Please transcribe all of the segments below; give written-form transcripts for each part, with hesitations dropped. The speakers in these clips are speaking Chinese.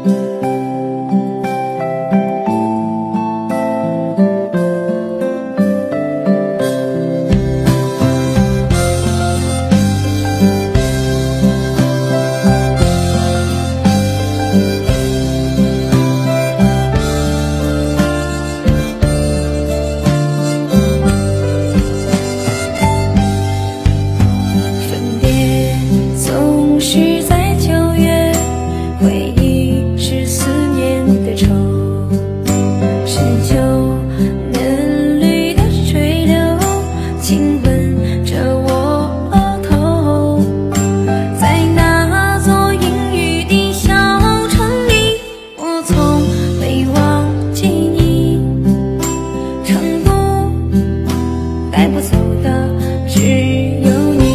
是在9月，回忆是思念的愁，深秋嫩绿的水流，亲吻着我额头。在那座阴雨的小城里，我从未忘记你。成都带不走的只有你。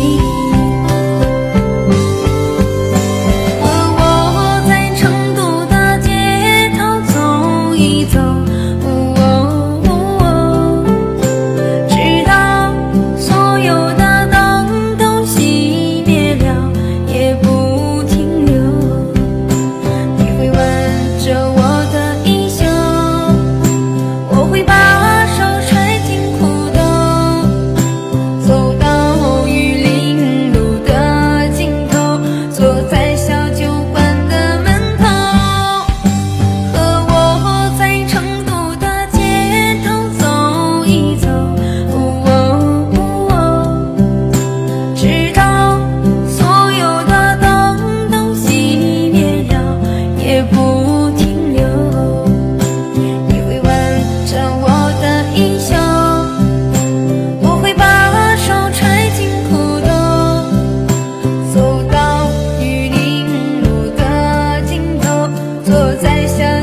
坐在下